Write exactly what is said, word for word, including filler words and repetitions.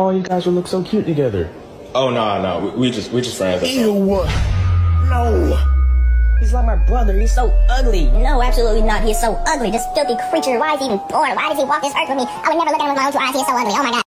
Oh, you guys would look so cute together. Oh no, no, we, we just we just friends. That's Ew. all. No. He's like my brother. He's so ugly. No, absolutely not. He is so ugly. This filthy creature. Why is he even born? Why does he walk this earth with me? I would never look at him with my own two eyes. He is so ugly. Oh my God.